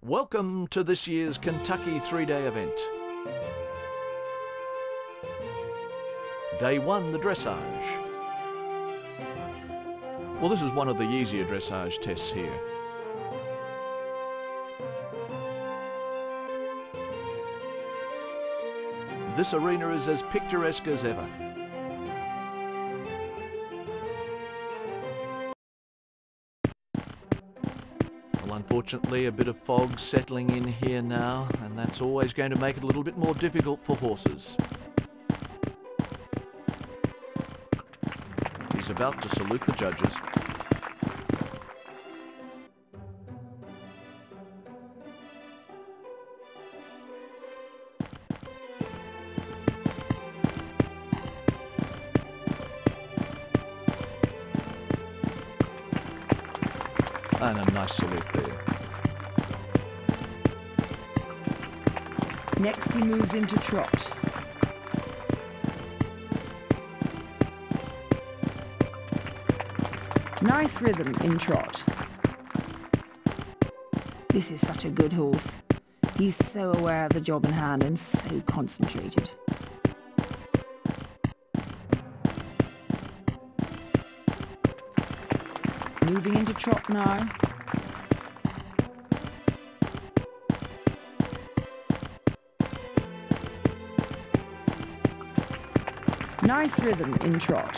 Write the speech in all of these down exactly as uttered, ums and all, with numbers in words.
Welcome to this year's Kentucky three-day event. Day one, the dressage. Well, this is one of the easier dressage tests here. This arena is as picturesque as ever. Well, unfortunately, a bit of fog settling in here now, and that's always going to make it a little bit more difficult for horses. He's about to salute the judges. And a nice salute there. Next he moves into trot. Nice rhythm in trot. This is such a good horse. He's so aware of the job in hand and so concentrated. Moving into trot now. Nice rhythm in trot.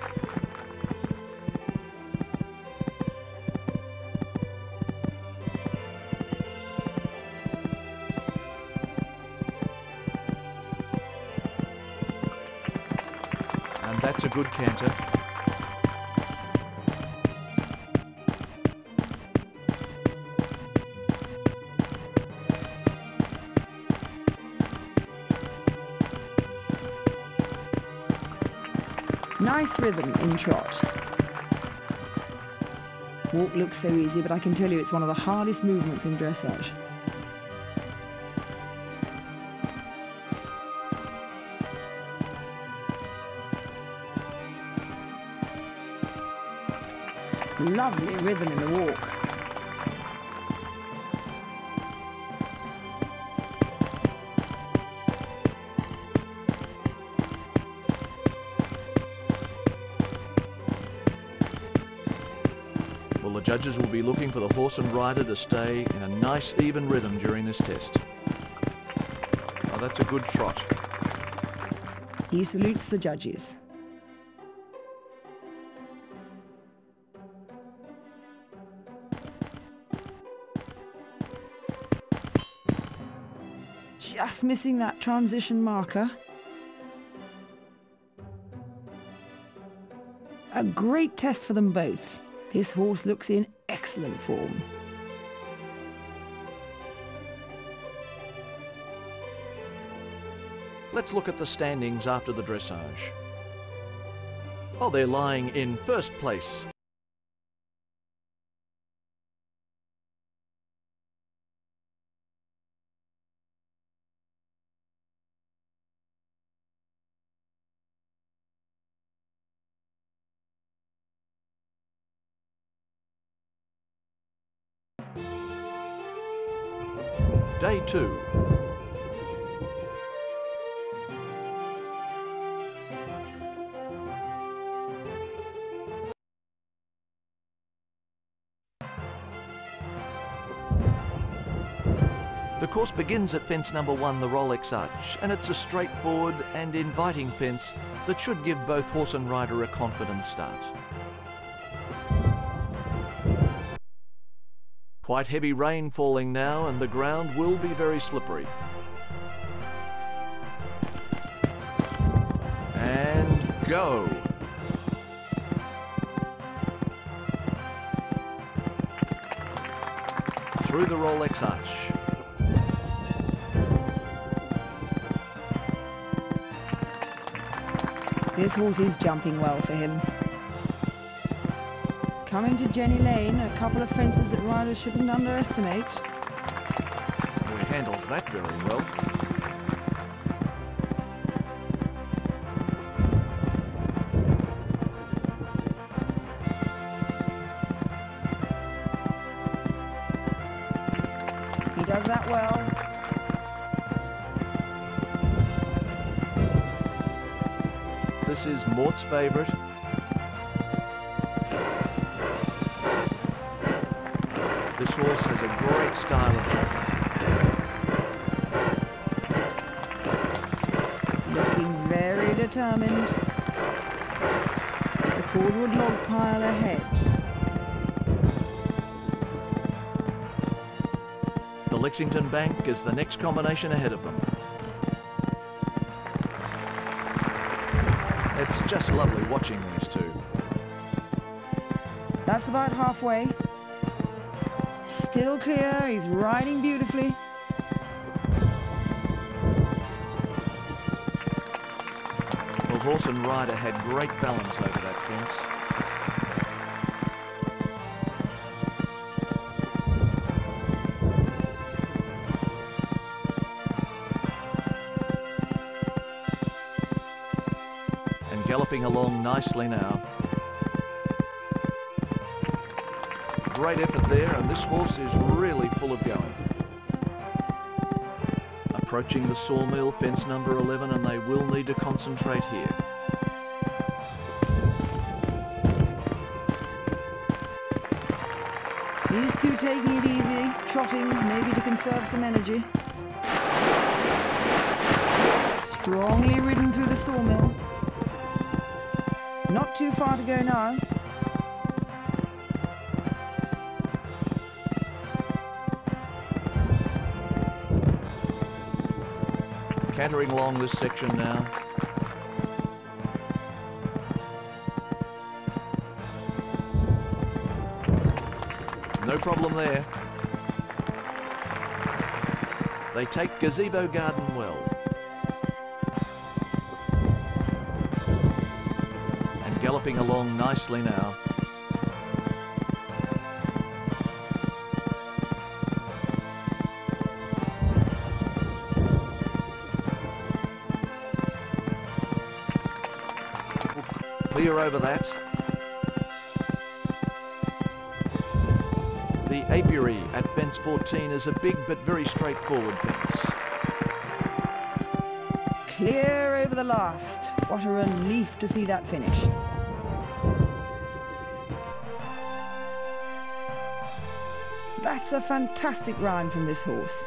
And that's a good canter. Nice rhythm in trot. Walk looks so easy, but I can tell you it's one of the hardest movements in dressage. Lovely rhythm in the walk. Well, the judges will be looking for the horse and rider to stay in a nice even rhythm during this test. Oh, that's a good trot. He salutes the judges. Just missing that transition marker. A great test for them both. This horse looks in excellent form. Let's look at the standings after the dressage. Oh, they're lying in first place. Day two. The course begins at fence number one, the Rolex Arch, and it's a straightforward and inviting fence that should give both horse and rider a confident start. Quite heavy rain falling now, and the ground will be very slippery. And go! Through the Rolex Arch. This horse is jumping well for him. Coming to Jenny Lane, a couple of fences that riders shouldn't underestimate. Well, he handles that very well. does that well. This is Mort's favourite. This horse has a great style of jumping. Looking very determined. The cordwood log pile ahead. The Lexington Bank is the next combination ahead of them. It's just lovely watching these two. That's about halfway. Still clear, he's riding beautifully. Well, horse and rider had great balance over that fence. And galloping along nicely now. Great effort there, and this horse is really full of going. Approaching the sawmill, fence number eleven, and they will need to concentrate here. These two taking it easy, trotting, maybe to conserve some energy. Strongly ridden through the sawmill. Not too far to go now. Cantering along this section now. No problem there. They take Gazebo Garden well. And galloping along nicely now. Clear over that. The apiary at fence fourteen is a big but very straightforward fence. Clear over the last. What a relief to see that finish. That's a fantastic run from this horse.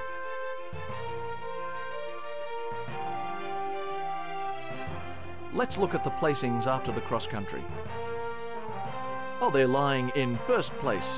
Let's look at the placings after the cross country. Oh, they're lying in first place.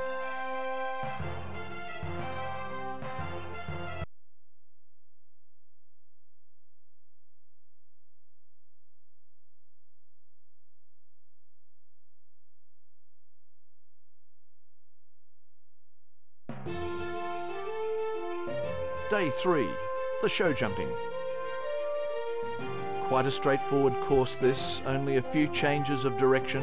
Day three, the show jumping. Quite a straightforward course this, only a few changes of direction.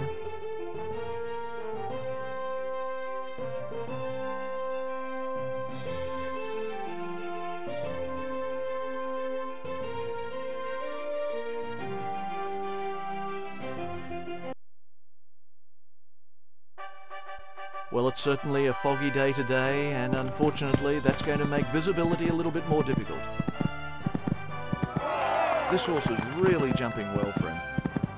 Well, it's certainly a foggy day today, and unfortunately that's going to make visibility a little bit more difficult. This horse is really jumping well for him.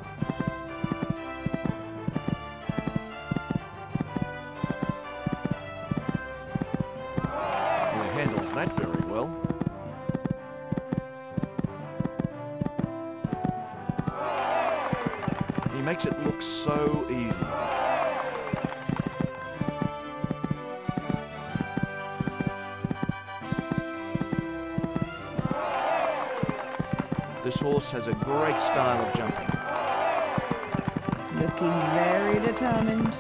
He handles that very well. He makes it look so easy. This horse has a great style of jumping. Looking very determined.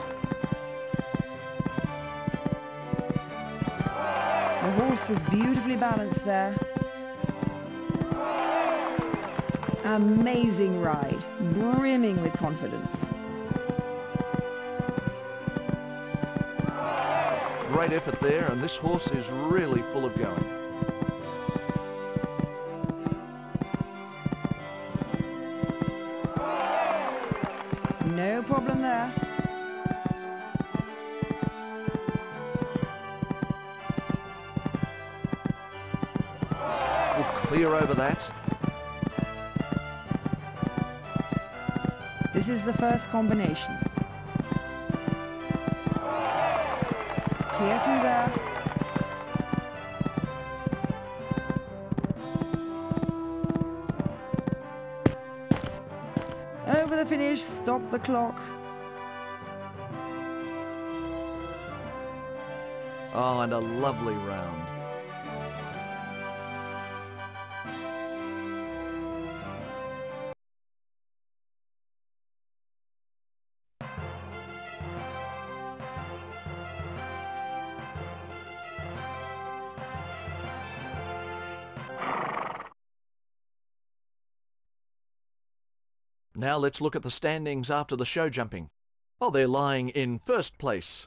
The horse was beautifully balanced there. Amazing ride, brimming with confidence. Great effort there, and this horse is really full of going. No problem there. clear over that. This is the first combination. Clear through there. Over the finish, stop the clock. Oh, and a lovely round. Now let's look at the standings after the show jumping. Oh, they're lying in first place.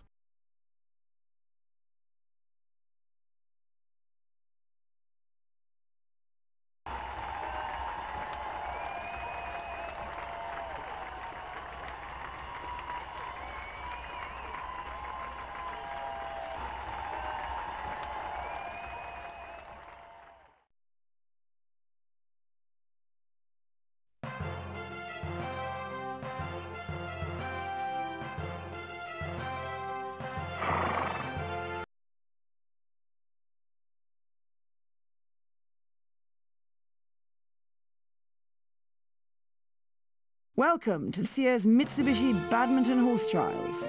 Welcome to this year's Mitsubishi Badminton Horse Trials.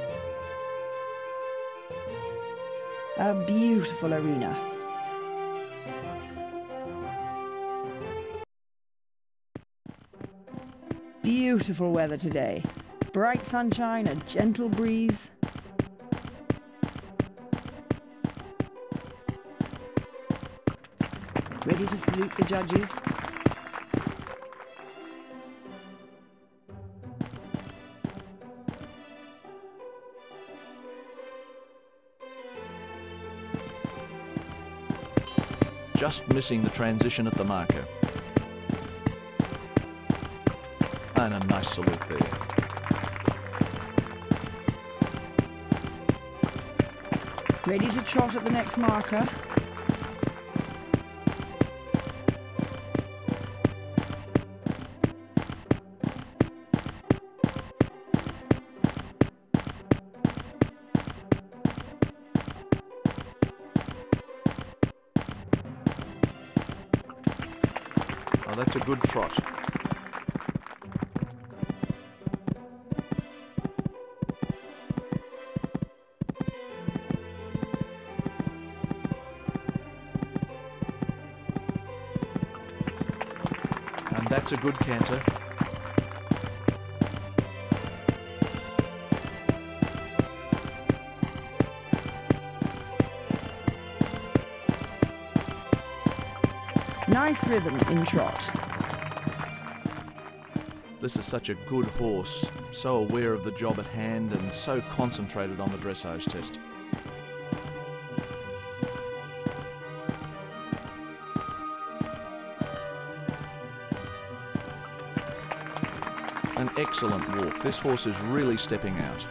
A beautiful arena. Beautiful weather today. Bright sunshine, a gentle breeze. Ready to salute the judges. Just missing the transition at the marker. And a nice salute there. Ready to trot at the next marker. Oh, that's a good trot. And that's a good canter. Nice rhythm in trot. This is such a good horse, so aware of the job at hand and so concentrated on the dressage test. An excellent walk. This horse is really stepping out.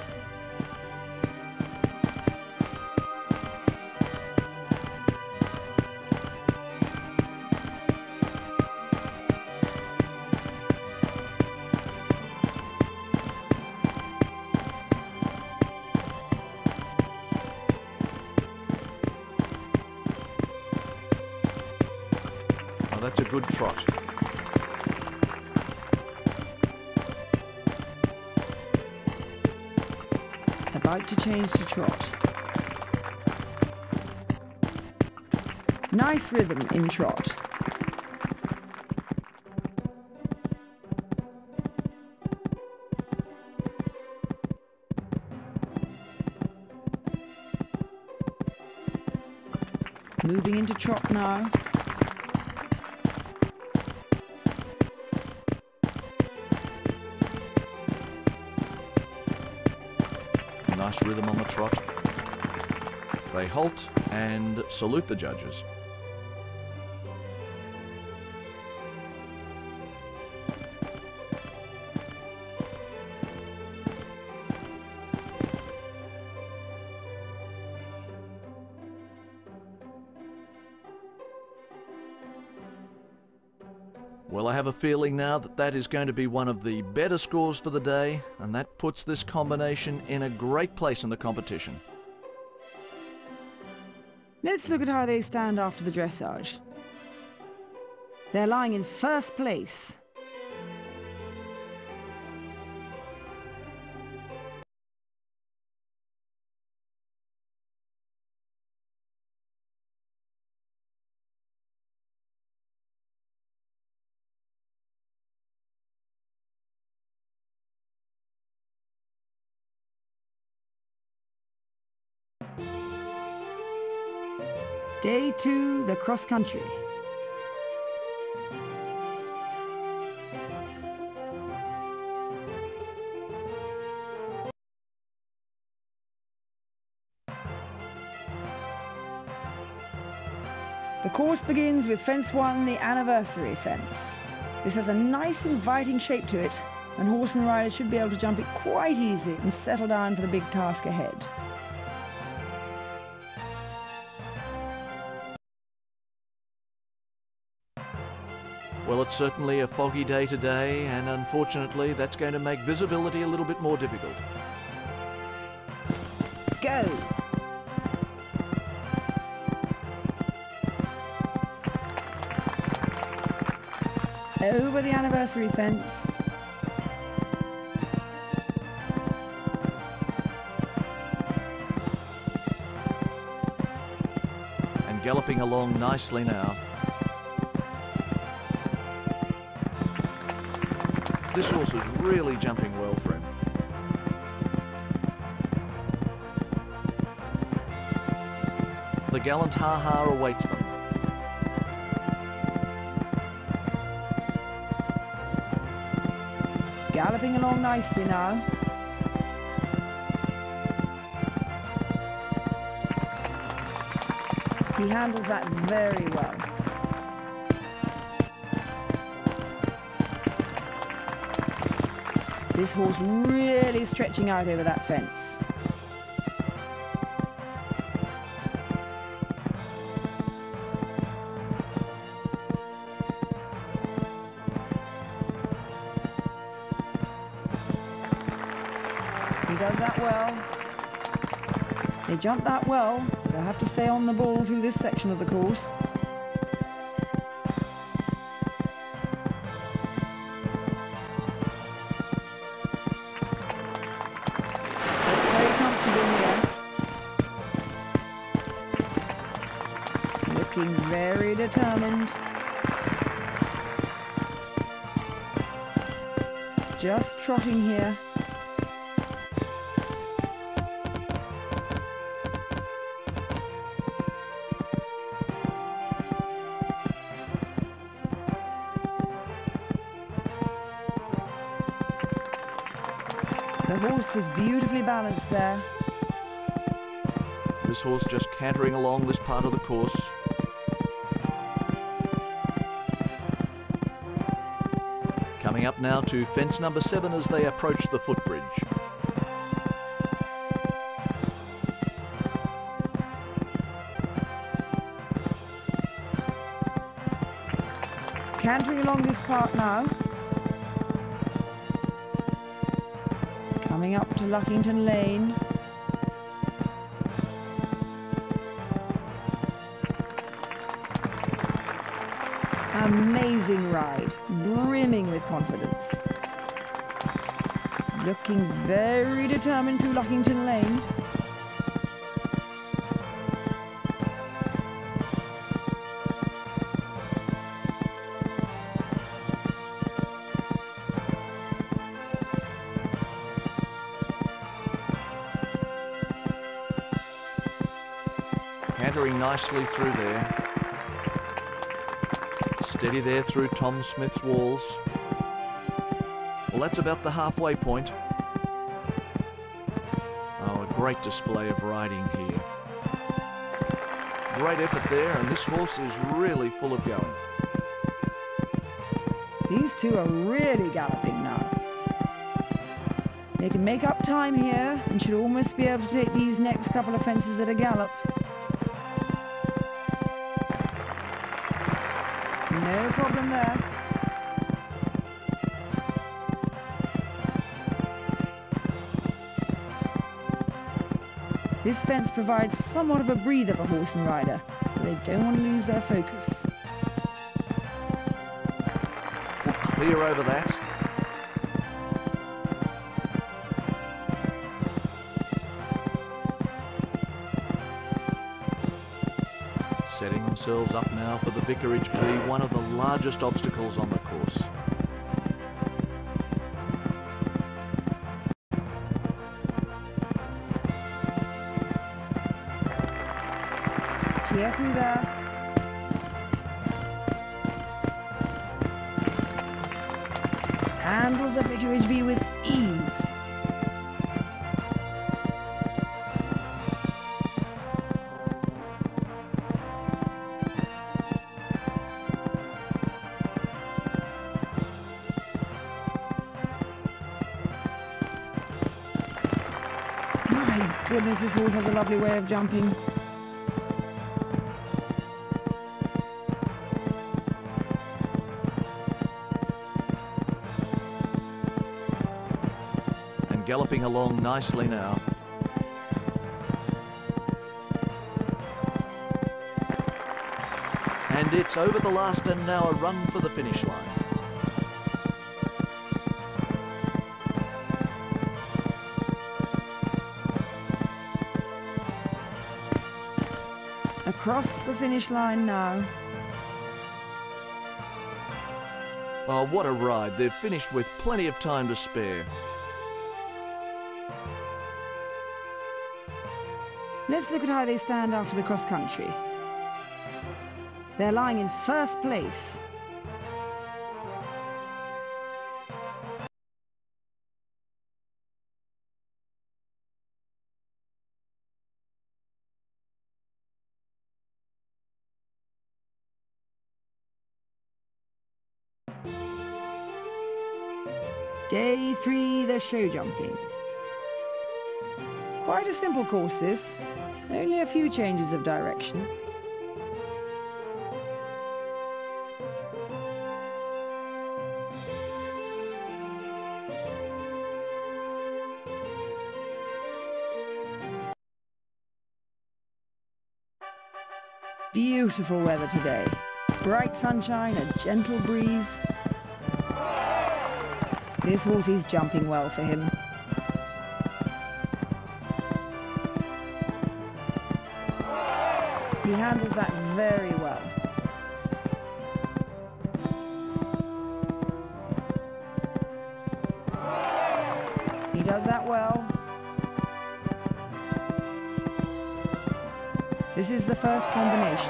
Oh, that's a good trot. About to change to trot. Nice rhythm in trot. Moving into trot now. Nice rhythm on the trot. They halt and salute the judges. Well, I have a feeling now that that is going to be one of the better scores for the day, and that puts this combination in a great place in the competition. Let's look at how they stand after the dressage. They're lying in first place. Day two, the cross country. The course begins with fence one, the anniversary fence. This has a nice inviting shape to it, and horse and rider should be able to jump it quite easily and settle down for the big task ahead. Well, it's certainly a foggy day today, and unfortunately that's going to make visibility a little bit more difficult. Go! Over the anniversary fence. And galloping along nicely now. This horse is really jumping well for him. The gallant ha-ha awaits them. Galloping along nicely now. He handles that very well. This horse really stretching out over that fence. He does that well. They jump that well. They'll have to stay on the ball through this section of the course. Looking very determined. Just trotting here. The horse was beautifully balanced there. This horse just cantering along this part of the course. Coming up now to fence number seven as they approach the footbridge. Cantering along this part now. Coming up to Luckington Lane. Amazing ride, brimming with confidence. Looking very determined through Luckington Lane. Cantering nicely through there. Steady there through Tom Smith's walls. Well, that's about the halfway point. Oh, a great display of riding here. Great effort there, and this horse is really full of going. These two are really galloping now. They can make up time here and should almost be able to take these next couple of fences at a gallop. No problem there. This fence provides somewhat of a breather for horse and rider, but they don't want to lose their focus. We'll clear over that. Setting themselves up now for the Vicarage P, one of the largest obstacles on the course. Clear through there. Handles a Vicarage V with ease. My goodness, this horse has a lovely way of jumping. Galloping along nicely now. And it's over the last and now a run for the finish line. Across the finish line now. Oh, what a ride. They've finished with plenty of time to spare. Let's look at how they stand after the cross-country. They're lying in first place. Day three, the show jumping. Quite a simple course this, only a few changes of direction. Beautiful weather today. Bright sunshine, a gentle breeze. This horse is jumping well for him. He handles that very well. He does that well. This is the first combination.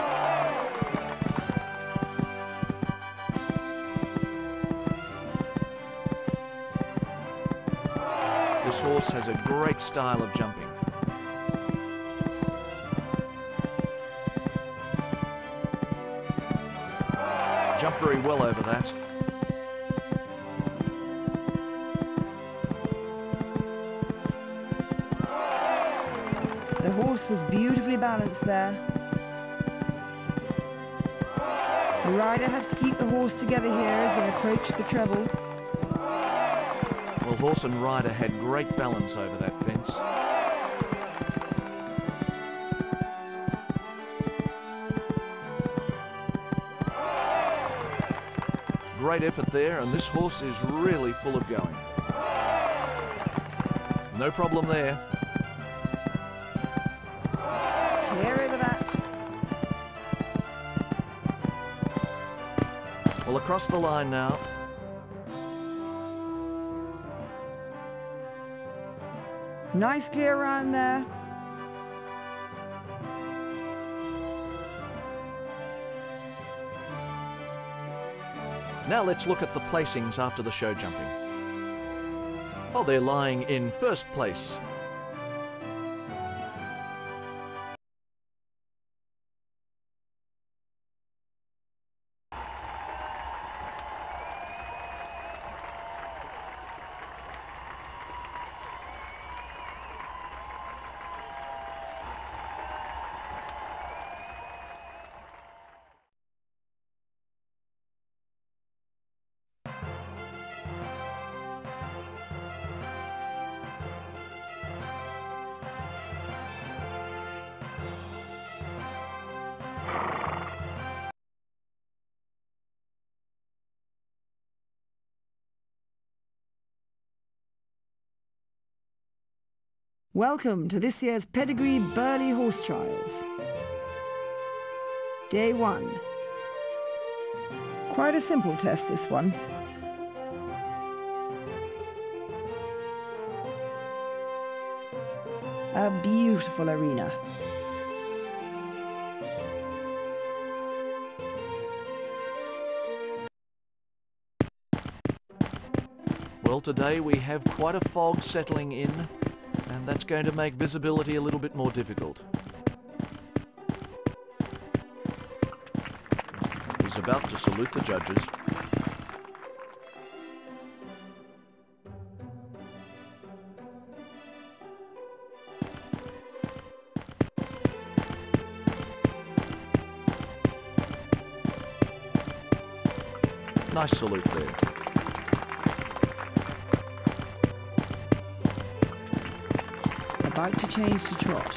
This horse has a great style of jumping. Jumped very well over that. The horse was beautifully balanced there. The rider has to keep the horse together here as they approach the treble. Well, horse and rider had great balance over that fence. Great effort there, and this horse is really full of going. No problem there. Clear over that. Well, across the line now. Nice clear round there. Now let's look at the placings after the show jumping. Well, they're lying in first place. Welcome to this year's Pedigree Burghley Horse Trials. Day one. Quite a simple test, this one. A beautiful arena. Well, today we have quite a fog settling in, and that's going to make visibility a little bit more difficult. He's about to salute the judges. Nice salute there. About to change to trot.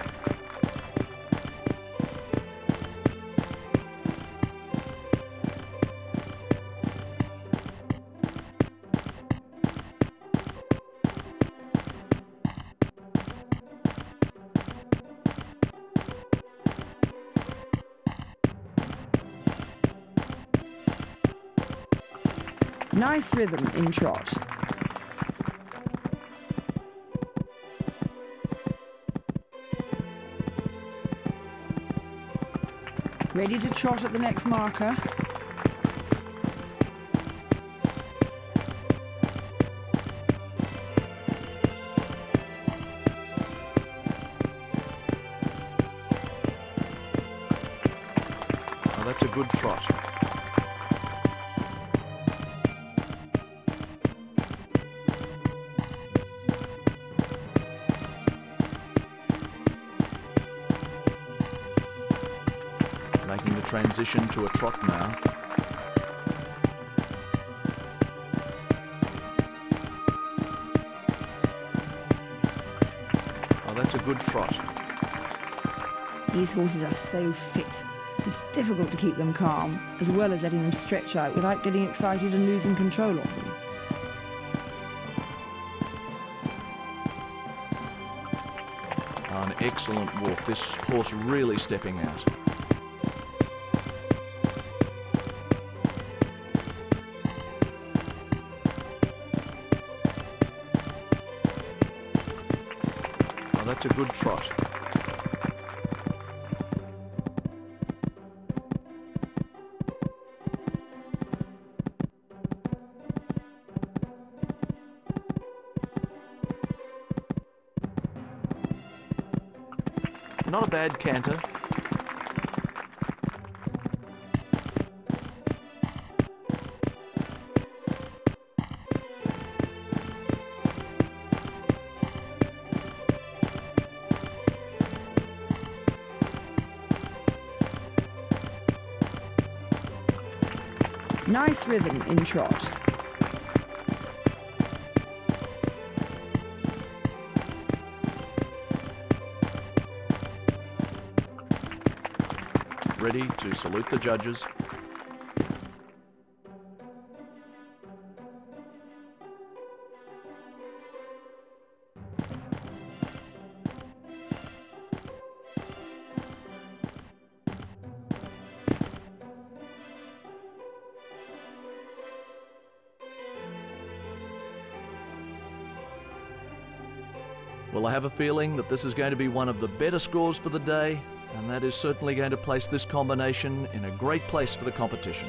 Nice rhythm in trot. Ready to trot at the next marker. Oh, that's a good trot. Making the transition to a trot now. Oh, that's a good trot. These horses are so fit. It's difficult to keep them calm, as well as letting them stretch out without getting excited and losing control of them. Oh, an excellent walk. This horse really stepping out. Oh, that's a good trot. Not a bad canter. Nice rhythm in trot. Ready to salute the judges. Well, I have a feeling that this is going to be one of the better scores for the day, and that is certainly going to place this combination in a great place for the competition.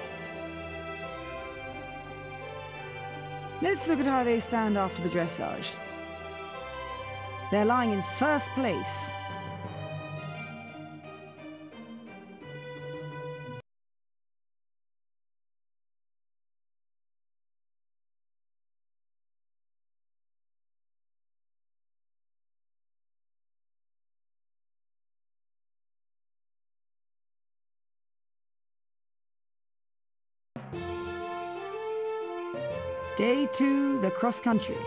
Let's look at how they stand after the dressage. They're lying in first place. Day two, the cross country.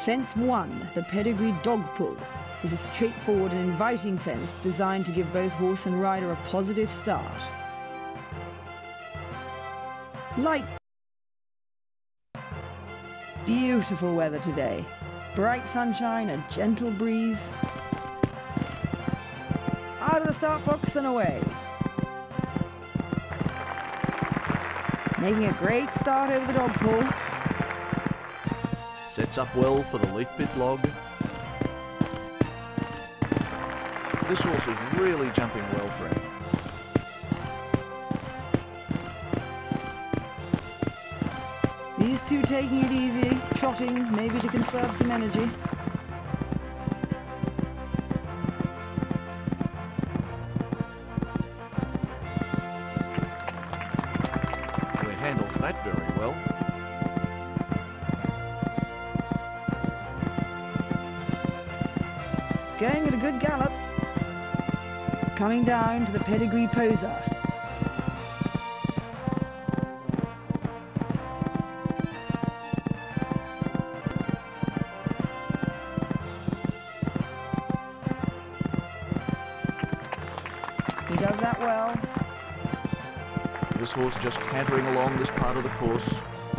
Fence one, the pedigree dog pull, is a straightforward and inviting fence designed to give both horse and rider a positive start. Light. Beautiful weather today. Bright sunshine, a gentle breeze. Out of the start box and away. Making a great start over the dog pull. Sets up well for the leaf pit log. This horse is really jumping well for him. These two taking it easy, trotting, maybe to conserve some energy. Well, he handles that very well. Going at a good gallop. Coming down to the pedigree poser. He does that well. This horse just cantering along this part of the course.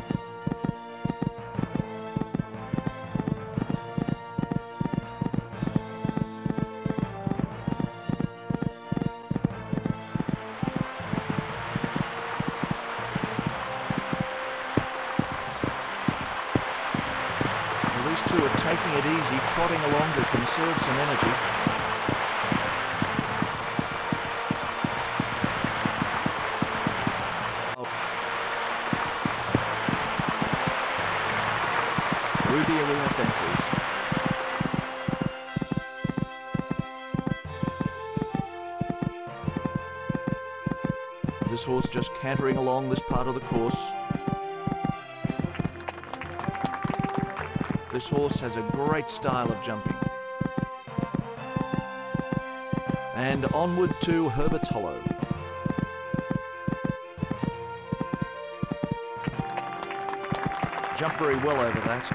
These two are taking it easy, trotting along to conserve some energy. Oh. Through the arena fences. This horse just cantering along this part of the course. This horse has a great style of jumping. And onward to Herbert's Hollow. Jumped very well over that.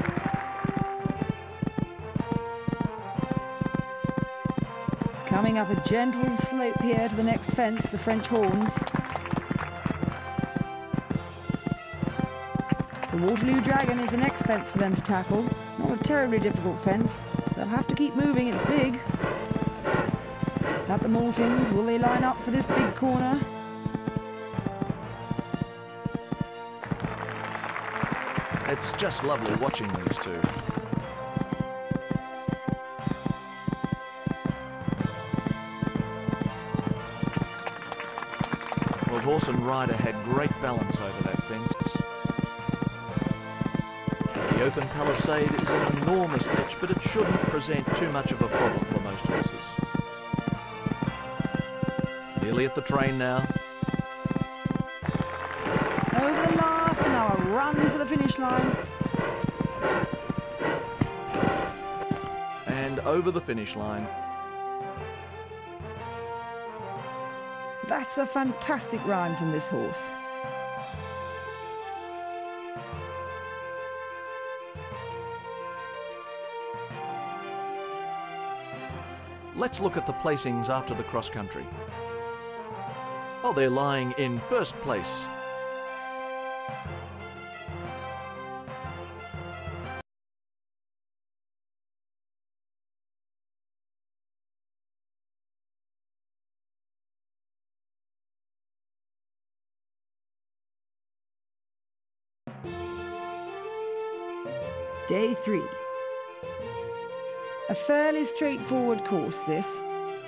Coming up a gentle slope here to the next fence, the French Horns. The Waterloo Dragon is the next fence for them to tackle. Not a terribly difficult fence. They'll have to keep moving, it's big. At the Maltings, will they line up for this big corner? It's just lovely watching these two. Well, horse and rider had great balance over that fence. The open palisade is an enormous ditch, but it shouldn't present too much of a problem for most horses. Nearly at the train now. Over the last, and now a run to the finish line. And over the finish line. That's a fantastic rhyme from this horse. Let's look at the placings after the cross country. Oh, they're lying in first place. Day three. A fairly straightforward course, this.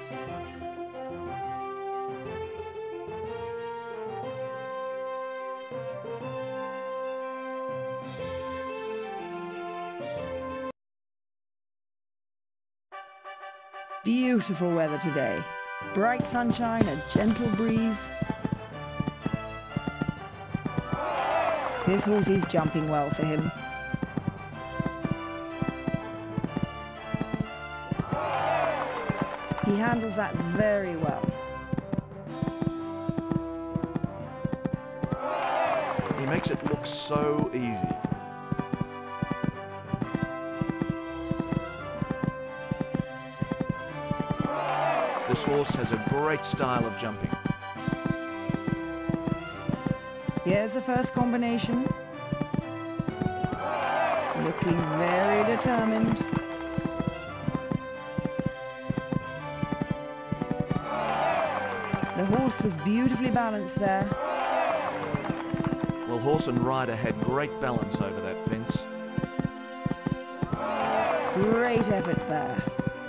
Beautiful weather today. Bright sunshine, a gentle breeze. This horse is jumping well for him. He handles that very well. He makes it look so easy. This horse has a great style of jumping. Here's the first combination. Looking very determined. The horse was beautifully balanced there. Well, horse and rider had great balance over that fence. Great effort there.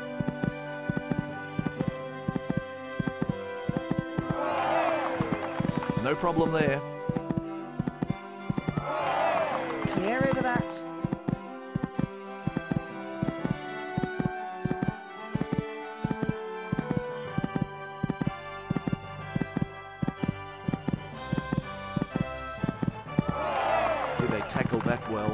No problem there. Clear over that. Here they tackled that well.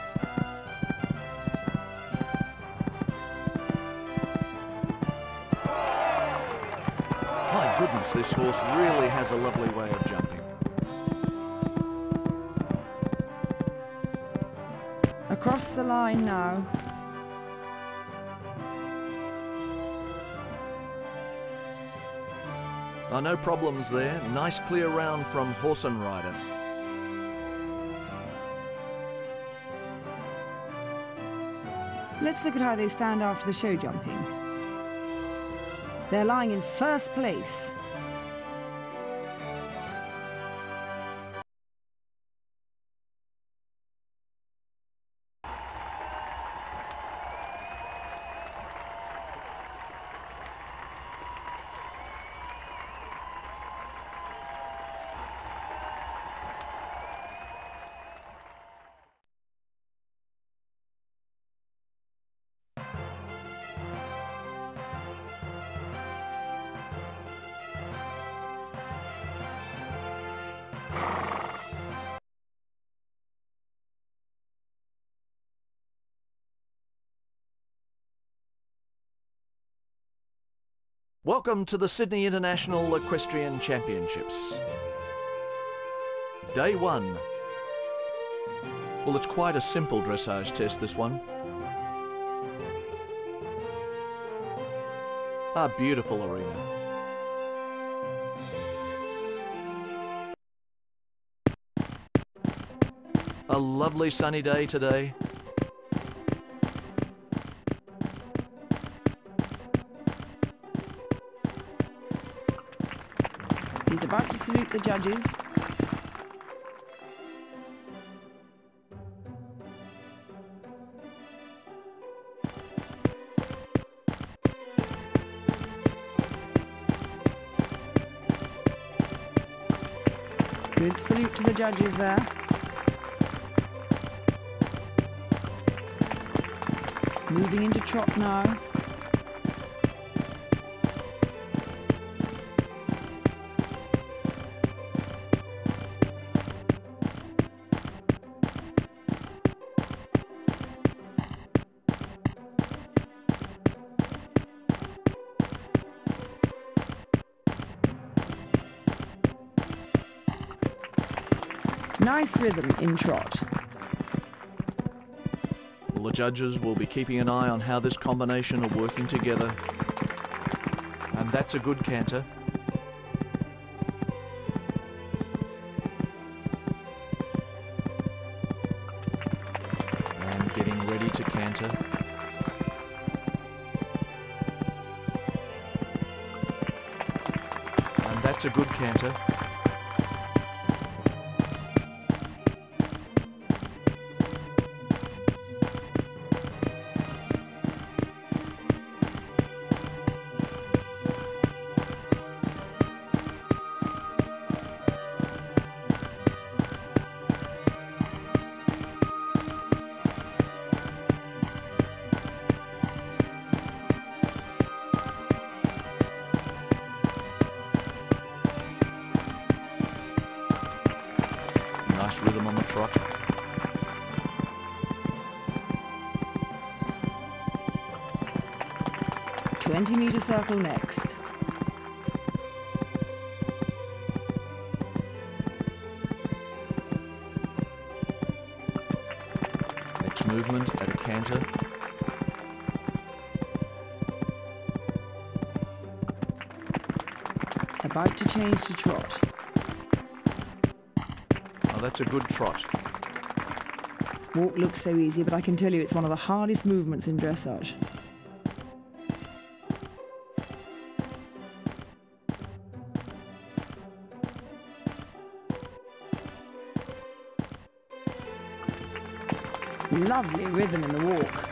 My goodness, this horse really has a lovely way of jumping. Across the line now. Oh, no problems there. Nice clear round from horse and rider. Let's look at how they stand after the show jumping. They're lying in first place. Welcome to the Sydney International Equestrian Championships. Day one. Well, it's quite a simple dressage test, this one. A beautiful arena. A lovely sunny day today. He's about to salute the judges. Good salute to the judges there. Moving into trot now. Nice rhythm in trot. Well, the judges will be keeping an eye on how this combination are working together. And that's a good canter. And getting ready to canter. And that's a good canter. Nice rhythm on the trot. twenty metre circle next. Next movement at a canter. about to change to trot. Oh, that's a good trot. Walk looks so easy, but I can tell you it's one of the hardest movements in dressage. Lovely rhythm in the walk.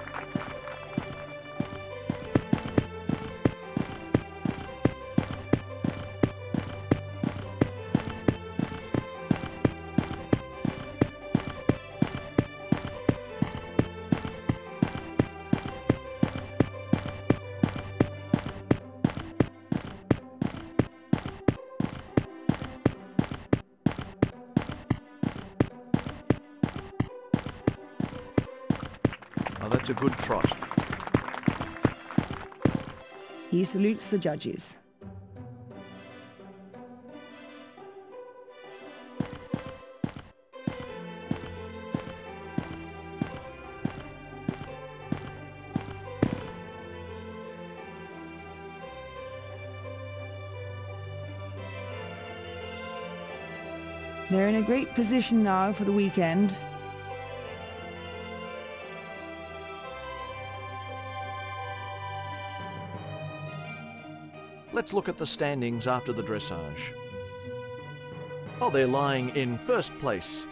That's a good trot. He salutes the judges. They're in a great position now for the weekend. Let's look at the standings after the dressage. Oh, they're lying in first place.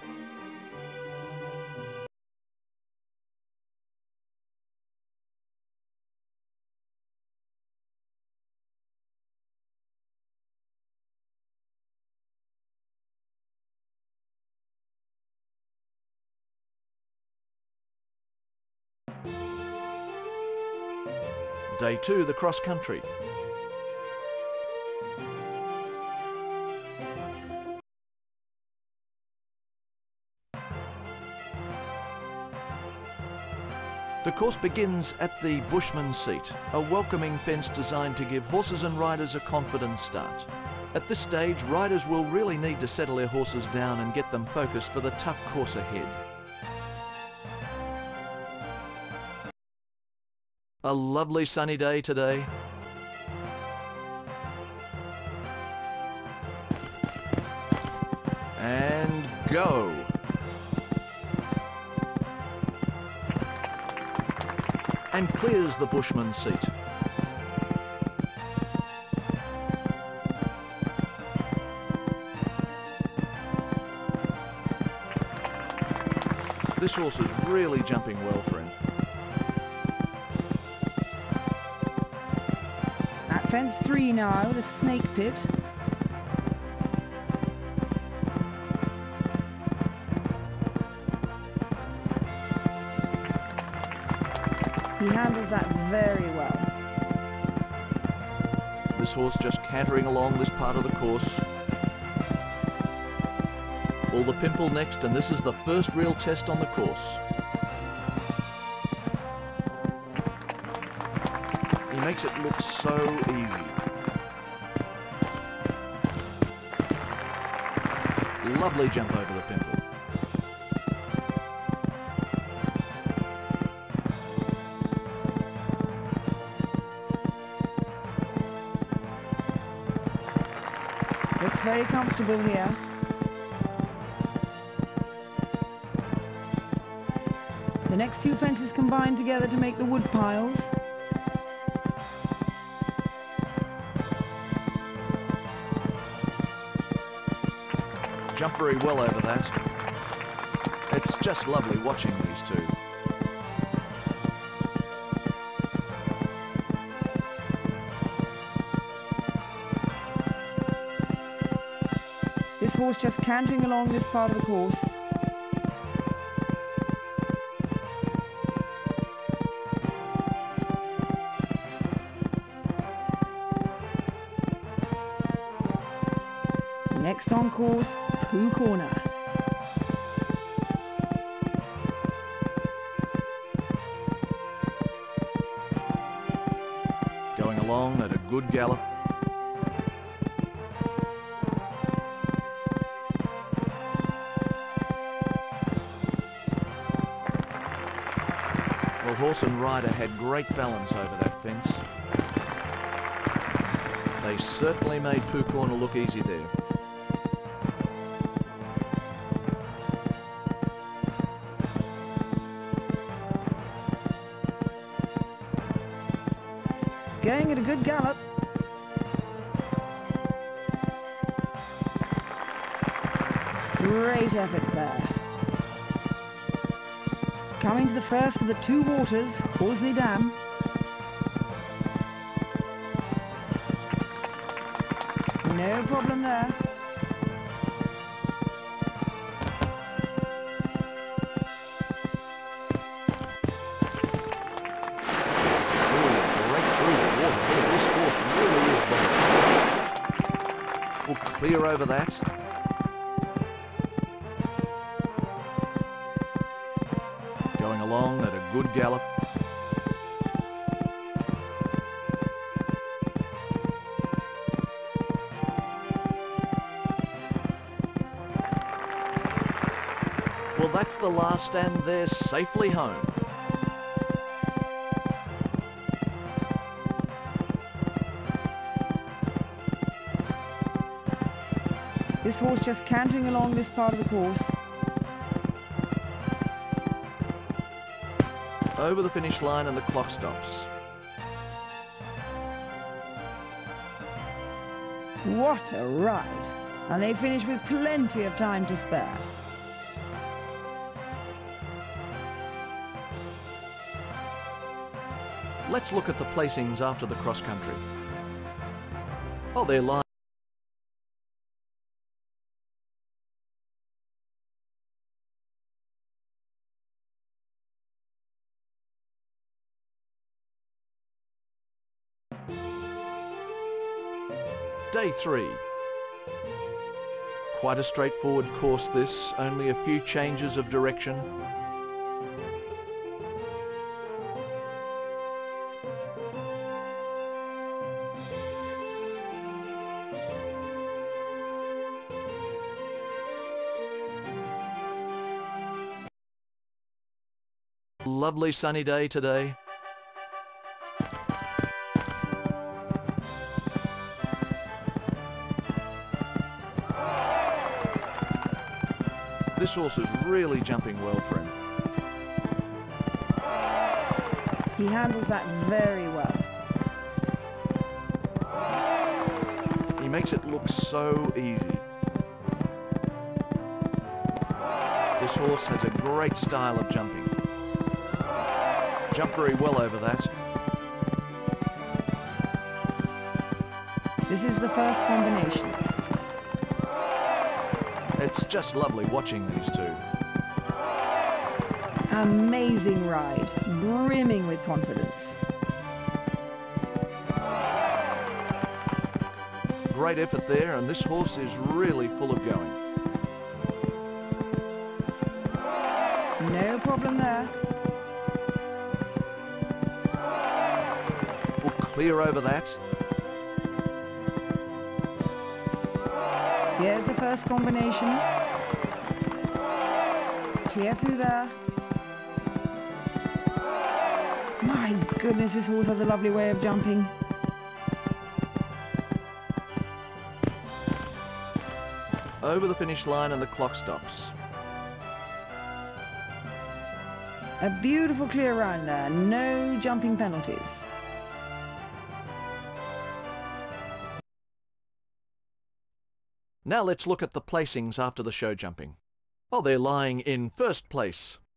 Day two, the cross country. The course begins at the Bushman's Seat, a welcoming fence designed to give horses and riders a confident start. At this stage, riders will really need to settle their horses down and get them focused for the tough course ahead. A lovely sunny day today. And go! And clears the Bushman's Seat. This horse is really jumping well for him. At fence three now, the snake pit. He handles that very well. This horse just cantering along this part of the course. All the pimple next, and this is the first real test on the course. He makes it look so easy. Lovely jump over the pimple. Looks very comfortable here. The next two fences combine together to make the wood piles. Jump very well over that. It's just lovely watching these two. This horse just cantering along this part of the course. Next on course, Pooh Corner. Going along at a good gallop. Horse and rider had great balance over that fence. They certainly made Pooh Corner look easy there. Going at a good gallop. Great effort there. Coming to the first of the two waters, Horsley Dam. No problem there. Clear over that. Going along at a good gallop. Well, that's the last, and they're safely home. This horse just cantering along this part of the course. Over the finish line and the clock stops. What a ride! And they finish with plenty of time to spare. Let's look at the placings after the cross country. Oh, they're lying. Day three. Quite a straightforward course this, only a few changes of direction. Lovely sunny day today. This horse is really jumping well for him. He handles that very well. He makes it look so easy. This horse has a great style of jumping. Jumped very well over that. This is the first combination. It's just lovely watching these two. Amazing ride, brimming with confidence. Great effort there, and this horse is really full of going. No problem there. We'll clear over that. Here's the first combination. Clear through there. My goodness, this horse has a lovely way of jumping. Over the finish line and the clock stops. A beautiful clear run there, no jumping penalties. Now let's look at the placings after the show jumping. Oh, they're lying in first place.